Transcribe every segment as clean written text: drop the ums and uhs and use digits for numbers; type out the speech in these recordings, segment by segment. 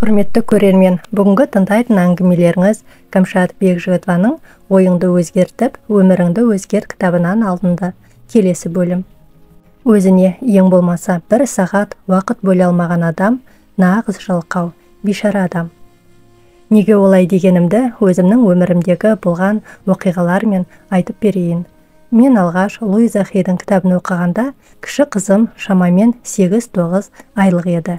Құрметті көрермен, бүгінгі тыңдайтын әңгімелеріңіз Кәмшат Бекжігітованың «Ойыңды өзгертіп, өміріңді өзгерт» кітабынан алынды. Келесі бөлім. Өзіне ең болмаса бір сағат уақыт бөле алмаған адам нағыз жалқау, бейшара адам. Неге олай дегенімді өзімнің өмірімдегі болған оқиғалармен айтып берейін. Мен алғаш Луиза Хейдің кітабын оқығанда кіші қызым шамамен 8-9 айлық еді.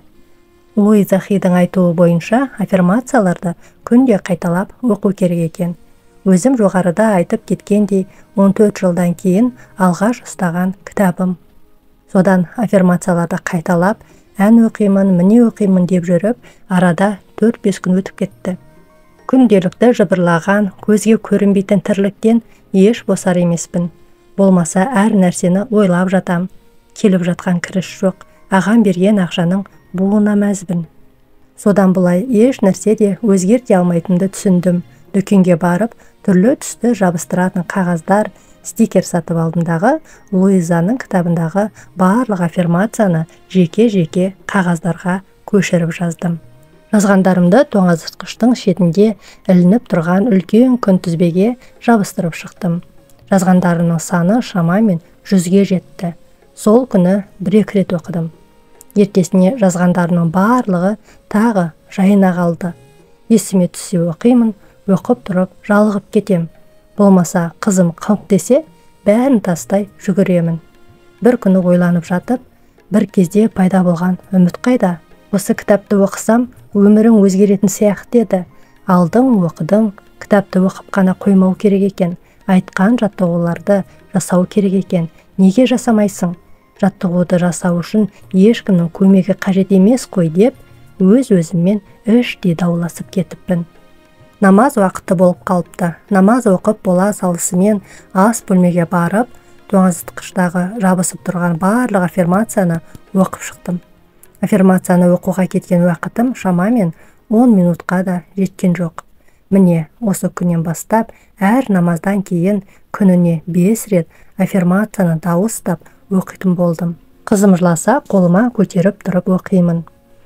Луиза Хейдің айтуы бойынша аффирмацияларды күнде қайталап оқу керек екен. Өзім жоғарыда айтып кеткендей 14 жылдан кейін алғаш ұстаған кітабым. Содан аффирмацияларды қайталап, ән оқимын, міне оқимын деп жүріп, арада 4-5 күн өтіп кетті. Күнделікті жыбырлаған, көзге көрінбейтін тірліктен еш босар емеспін. Болмаса әр нәрсені ойлап жатам. Келіп жатқан кіріс жоқ, ағам берген ақшаның буына мәзбін. Содан бұлай еш нәрсе де өзгерте алмайтынды түсіндім. Дүкенге барып, түрлі түсті жабыстыратын қағаздар, стикер сатып алдымдағы Луизаның кітабындағы барлық аффирмацияны жеке-жеке қағаздарға көшіріп жаздым. Жазғандарымды тоңазытқыштың шетінде ілініп тұрған үлкен күнтізбеге жабыстырып шықтым. Жазғандарымның саны шамамен 100-ге жетті. Сол күні 1-2 рет оқыдым. Ертесіне жазғандарының барлығы тағы жайына қалды. Есіме түссе оқимын, оқып тұрып жалығып кетем. Болмаса қызым қыңқ десе, бәрін тастай жүгіремін. Бір күні ойланып жатып, бір кезде пайда болған үміт қайда? Осы кітапты оқысам, өмірің өзгеретін сияқты еді. Алдың, оқыдың, кітапты оқып қана қоймау керек екен. Айтқан жаттығуларды жасау керек екен. Неге жасамайсың? Жаттығуды жасау үшін ешкімнің көмегі қажет емес қой деп, өз-өзіммен іштей дауласып кетіппін. Намаз уақыты болып қалыпты. Намаз оқып бола салысымен ас бөлмеге барып, тоңазытқыштағы жабысып тұрған барлық аффирмацияны оқып шықтым. Аффирмацияны оқуға кеткен уақытым шамамен 10 минутқа да жеткен жоқ. Міне, осы күннен бастап, әр намаздан кейін күніне 5 рет аффирмацияны дауыстап оқитын болдым. Қызым жыласа, қолыма көтеріп тұрып оқимын.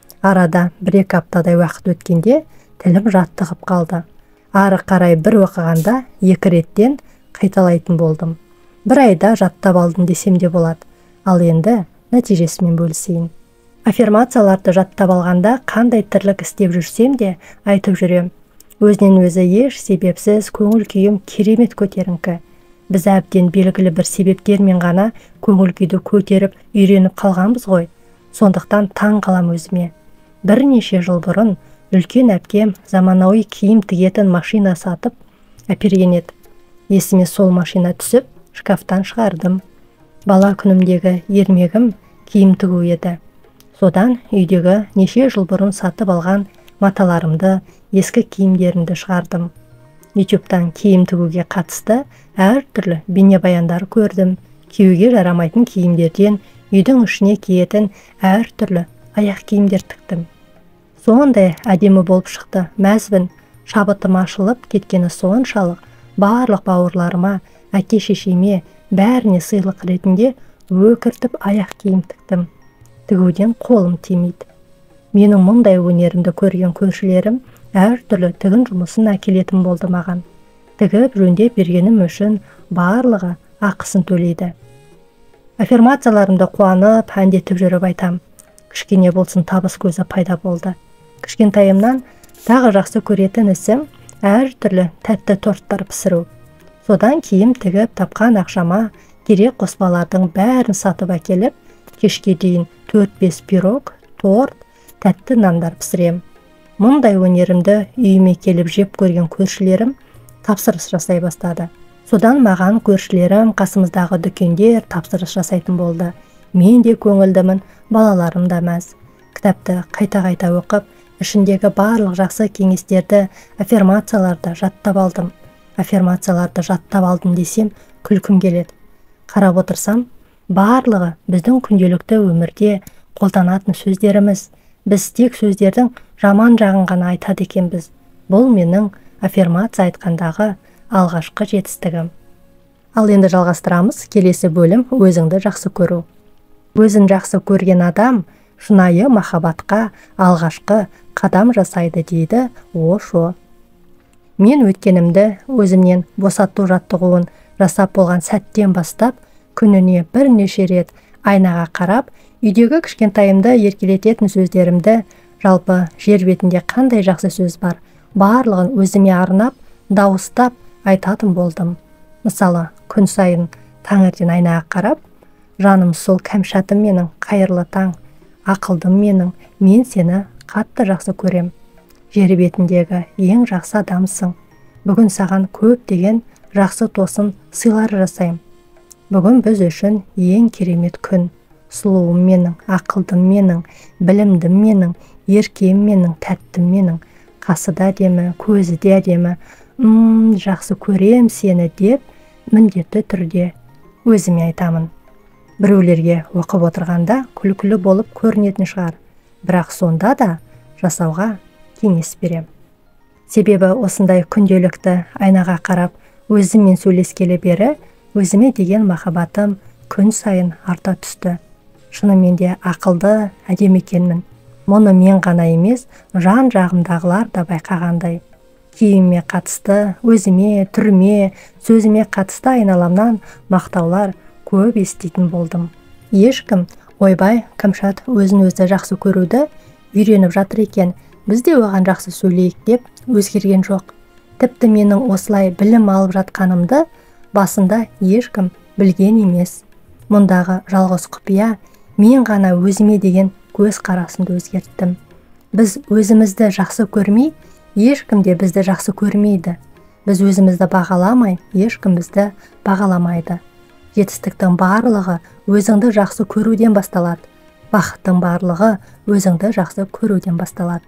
Арада 1-2 аптадай уақыт өткенде тілім жаттығып қалды. Ары қарай бір оқығанда 2 реттен қайталайтын болдым. Бір айда жаттап алдым десем де болады. Ал енді нәтижесімен бөлісейін. Аффирмацияларды жаттап алғанда қандай тірлік істеп жүрсем де айтып жүрем. Өзінен өзі еш себепсіз көңіл күйім керемет көтеріңкі. Біз әбден белгілі бір себептермен ғана көңіл күйді көтеріп үйреніп қалғанбыз ғой. Сондықтан таң қалам өзіме. Бірнеше жыл бұрын үлкен әпкем заманауи киім тігетін машина сатып әперген еді. Есіме сол машина түсіп, шкафтан шығардым. Бала күнімдегі ермегім киім тігу еді. Содан үйдегі неше жыл бұрын сатып алған маталарымды, ескі киімдерімді шығардым. YouTube'тан киім тігуге қатысты әртүрлі бейнебаяндар көрдім. Киюге жарамайтын киімдерден үйдің ішіне киетін әртүрлі аяқ киімдер тіктім. Сондай әдемі болып шықты, мәзбін. Шабытым ашылып кеткені соншалық барлық бауырларыма, әке-шешеме, бәріне сыйлық ретінде өкіртіп аяқ киім тіктім. Тігуден қолым тимейді. Менің мұндай өнерімді көрген көршілерім әртүрлі тігін жұмысын әкелетін болды маған. Тігіп жөндеп бергенім үшін барлығы ақысын төлейді. Аффирмацияларымды қуанып, әндетіп жүріп айтам. Кішкене болсын табыс көзі пайда болды. Кішкентайымнан тағы жақсы көретін ісім әртүрлі тәтті торттар пісіру. Содан киім тігіп тапқан ақшама керек қоспалардың бәрін сатып әкеліп, кешке дейін 4-5 пирог, торт, тәтті нандар пісірем. Мұндай өнерімді үйіме келіп жеп көрген көршілерім тапсырыс жасай бастады. Содан маған көршілерім қасымыздағы дүкендер тапсырыс жасайтын болды. Мен де көңілдімін, балаларым да мәз. Кітапты қайта-қайта оқып, ішіндегі барлық жақсы кеңестерді, аффирмацияларды жаттап алдым. Аффирмацияларды жаттап алдым десем, күлкім келеді. Қарап отырсам, барлығы біздің күнделікті өмірде қолданатын сөздеріміз. Біз тек сөздердің жаман жағын ғана айтады екенбіз. Бұл менің аффирмация айтқандағы алғашқы жетістігім. Ал енді жалғастырамыз. Келесі бөлім өзіңді жақсы көру. Өзін жақсы көрген адам шынайы махаббатқа алғашқы қадам жасайды дейді Ошо. Мен өткенімді өзімнен босату жаттығуын жасап болған сәттен бастап күніне бірнеше рет айнаға қарап, үйдегі кішкентайымды еркелететін сөздерімді, жалпы жер бетінде қандай жақсы сөз бар, барлығын өзіме арнап, дауыстап айтатын болдым. Мысалы, күн сайын таңертең айнаға қарап, жаным сол кәмшатым менің, қайырлы таң, ақылдым менің, мен сені қатты жақсы көрем. Жер бетіндегі ең жақсы адамсың. Бүгін саған көптеген жақсы тосын сыйлар жасайым. Бүгін біз үшін ең керемет күн. Сұлуым менің, ақылдым менің, білімдім менің, еркем менің, тәттім менің. Қасы да әдемі, көзі де әдемі. Жақсы көрем сені деп міндетті түрде өзіме айтамын. Біреулерге оқып отырғанда күлкілі болып көрінетін шығар, бірақ сонда да жасауға кеңес берем. Себебі осындай күнделікті айнаға қарап өзіммен сөйлескелі бері өзіме деген махаббатым күн сайын арта түсті. Шынымен де ақылды, әдемі екенмін. Мұны мен ғана емес, жан жағымдағылар да байқағандай. Киіміме қатысты, өзіме, түріме, сөзіме қатысты айналамнан мақтаулар көп еститін болдым. Ешкім ойбай, Кәмшат өзін өзі жақсы көруді үйреніп жатыр екен, біз де оған жақсы сөйлейік деп өзгерген жоқ. Тіпті менің осылай білім алып жатқанымды басында ешкім білген емес. Мұндағы жалғыз құпия мен ғана өзіме деген көз қарасымды өзгерттім. Біз өзімізді жақсы көрмей, ешкім де бізді жақсы көрмейді. Біз өзімізді бағаламай, ешкім бізді бағаламайды. Жетістіктің барлығы өзіңді жақсы көруден басталады. Бақыттың барлығы өзіңді жақсы көруден басталады.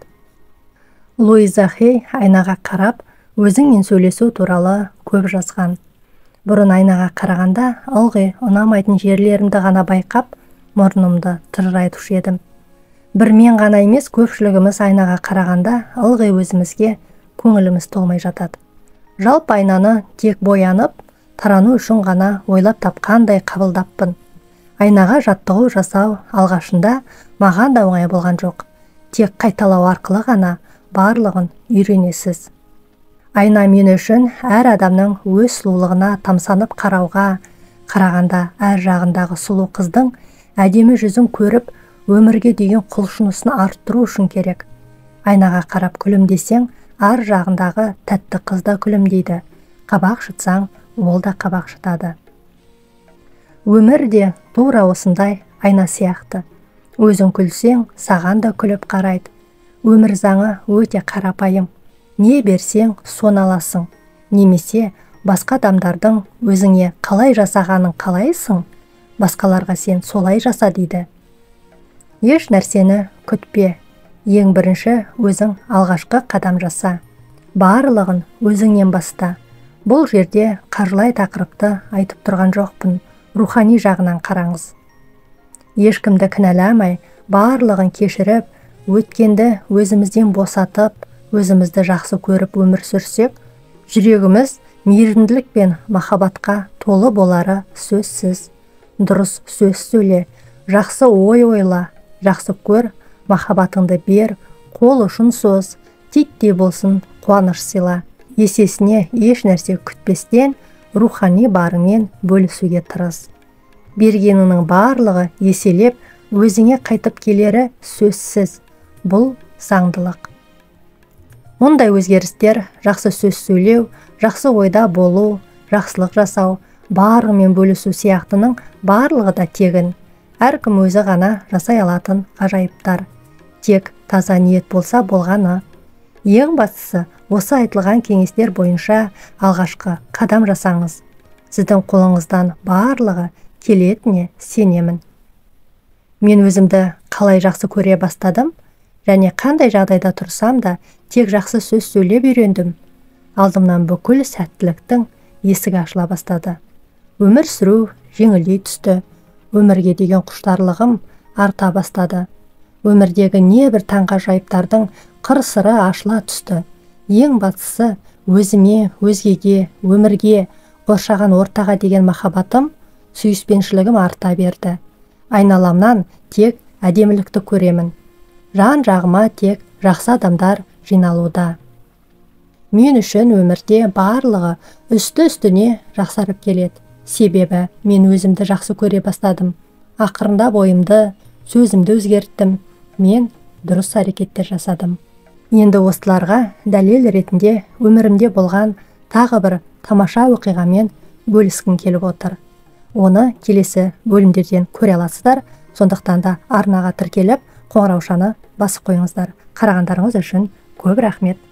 Луиза Хей айнаға қарап, өзіңмен сөйлесу туралы көп жазған. Бұрын айнаға қарағанда ылғи ұнамайтын жерлерімді ғана байқап, мұрнымды тыржайтушы едім. Бір мен ғана емес, көпшілігіміз айнаға қарағанда ылғи өзімізге көңіліміз толмай жатады. Жалпы айнаны тек боянып, тарану үшін ғана ойлап тапқандай қабылдаппын. Айнаға жаттығу жасау алғашында маған да оңай болған жоқ. Тек қайталау арқылы ғана барлығын үйренесіз. Айна мен үшін әр адамның өз сұлулығына тамсанып қарағанда әр жағындағы сұлу қыздың әдемі жүзін көріп, өмірге деген құлшынысын арттыру үшін керек. Айнаға қарап күлімдесең, ар жағындағы тәтті қыз да күлімдейді. Қабақ шытсаң, ол да қабақ шытады. Өмір де тура осындай айна сияқты. Өзің күлсең, саған да күліп қарайды. Өмір заңы өте қарапайым. Не берсең, соны аласың. Немесе басқа адамдардың өзіңе қалай жасағанын қалайсың, басқаларға сен солай жаса дейді. Еш нәрсені күтпе. Ең бірінші өзің алғашқы қадам жаса. Барлығын өзіңнен баста. Бұл жерде қаржылай тақырыпты айтып тұрған жоқпын, рухани жағынан қараңыз. Ешкімді кінәламай, барлығын кешіріп, өткенді өзімізден босатып, өзімізді жақсы көріп өмір сүрсек, жүрегіміз мейірімділік пен махаббатқа толы болары сөзсіз. Дұрыс сөз сөйле, жақсы ой ойла, жақсы көр, махаббатыңды бер, қол ұшын соз, титтей болсын қуаныш сыйла. Есесіне еш нәрсе күтпестен рухани барымен бөлісуге тырыс. Бергенінің барлығы еселеп өзіңе қайтып келері сөзсіз. Бұл заңдылық. Мұндай өзгерістер жақсы сөз сөйлеу, жақсы ойда болу, жақсылық жасау, барымен бөлісу сияқтының барлығы да тегін. Әркім өзі ғана жасай алатын ғажайыптар. Тек таза ниет болса болғаны. Ең бастысы, осы айтылған кеңестер бойынша алғашқы қадам жасаңыз. Сіздің қолыңыздан барлығы келетіне сенемін. Мен өзімді қалай жақсы көре бастадым, және қандай жағдайда тұрсам да тек жақсы сөз сөйлеп үйрендім. Алдымнан бүкіл сәттіліктің есігі ашыла бастады. Өмір сүру жеңілдей түсті. Өмірге деген құштарлығым арта бастады. Өмірдегі небір таңғажайыптардың қыр-сыры ашыла түсті. Ең бастысы өзіме, өзгеге, өмірге, қоршаған ортаға деген махаббатым, сүйіспеншілігім арта берді. Айналамнан тек әдемілікті көремін. Жан жағыма тек жақсы адамдар жиналуда. Мен үшін өмірде барлығы үсті-үстіне жақсарып келеді. Себебі мен өзімді жақсы көре бастадым. Ақырында бойымды, сөзімді өзгерттім. Мен дұрыс әрекеттер жасадым. Енді осыларға дәлел ретінде өмірімде болған тағы бір тамаша оқиғамен бөліскім келіп отыр. Оны келесі бөлімдерден көре аласыздар. Сондықтан да арнаға тіркеліп, қоңыраушаны басып қойыңыздар. Қарағандарыңыз үшін көп рахмет.